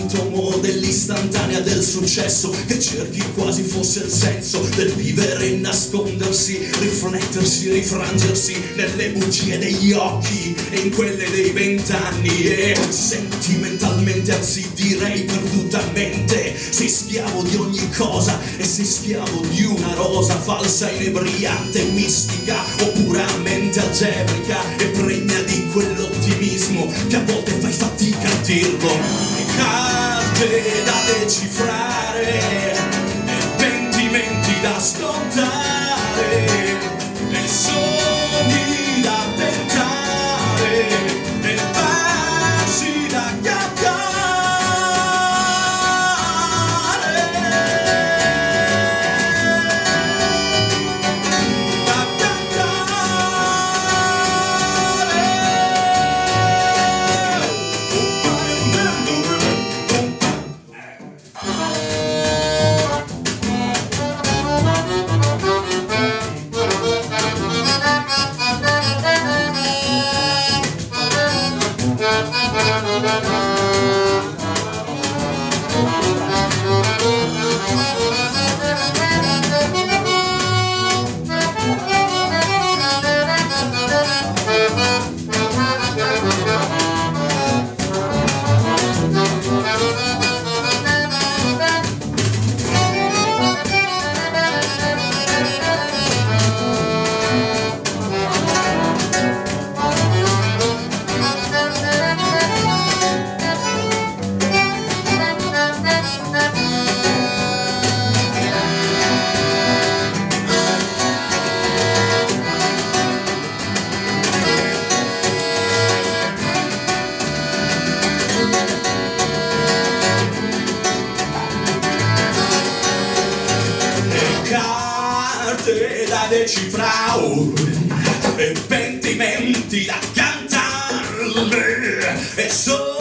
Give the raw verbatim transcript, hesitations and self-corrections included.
sintomo dell'istantanea del successo, che cerchi quasi fosse il senso del vivere e nascondersi, riflettersi, rifrangersi nelle bugie degli occhi e in quelle dei vent'anni. E sentimentalmente, anzi direi perdutamente, sei schiavo di ogni cosa e sei schiavo di una rosa falsa, inebriante, mistica o puramente algebrica, e pregna di quell'ottimismo che a volte fai fatica a dirlo. Carte da decifrare e pentimenti da scontare e sogni da tentare e baci da cantare, da cantare. Carte da decifrare e pentimenti da cantare e solo